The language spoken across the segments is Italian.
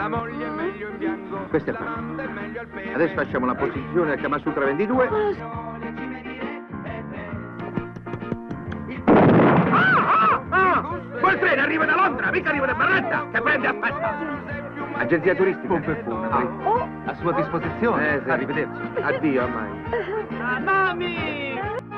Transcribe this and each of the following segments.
La moglie è meglio in bianco. Questo è fatto. Adesso facciamo la posizione del Kama Sutra 22. Quel treno arriva da Londra, mica arriva da Barletta, che prende aspetta. Agenzia turistica. Pompe funebri. A sua disposizione. Sì. Arrivederci. Addio, ormai. Mami!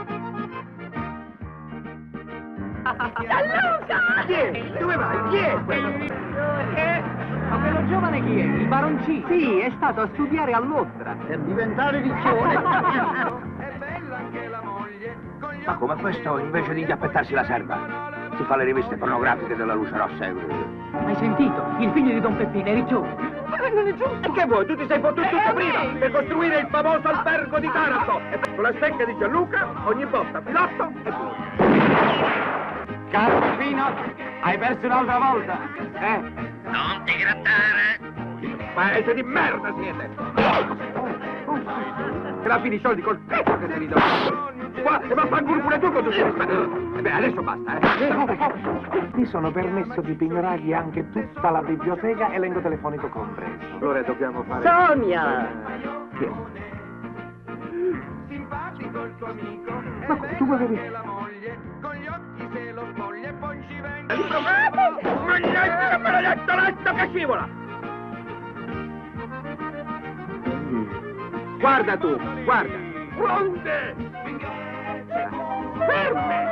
Gianluca! Chi è? Dove vai? Chi è quello? Ma quello giovane chi è? Il baroncino? Sì, è stato a studiare a Londra. Per diventare riccione. È bella anche la moglie. Ma come questo, invece di aspettarsi la serva, si fa le riviste pornografiche della luce rossa. Hai sentito? Il figlio di Don Peppino è riccione. Non è giusto. E che vuoi? Tu ti sei fottuto tutto prima per costruire il famoso albergo di Taranto. E con la stecca di Gianluca, ogni volta filotto e poi. Caro Peppino, hai perso un'altra volta. Non ti grattare! Paese di merda siete! Te la fini i soldi col pezzo che te li do! Qua, e vaffanculo pure tu con tutti i rispetti! E beh, adesso basta, Mi sono permesso di pignorargli anche tutta la biblioteca, elenco telefonico compreso. Allora dobbiamo fare... Sonia! Chi è? Simpatico il tuo amico. Ma come, tu avevi... La moglie, con gli occhi se lo spoglia e poi ci vende. Mannaggia, maledetto letto che scivola! Guarda tu, guarda! Pronte! Ferme!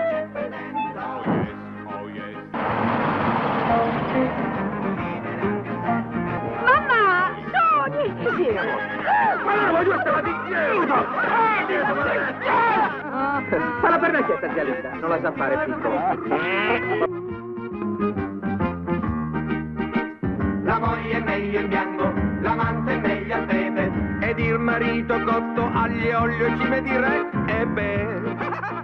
Mamma! Sonia! Sì, Allora voi due stavate insieme! Falla per me questa zia Linda, non la sa fare piccola. La moglie è meglio in bianco, l'amante è meglio al pepe, ed il marito cotto aglio e olio e cime di re, e beh.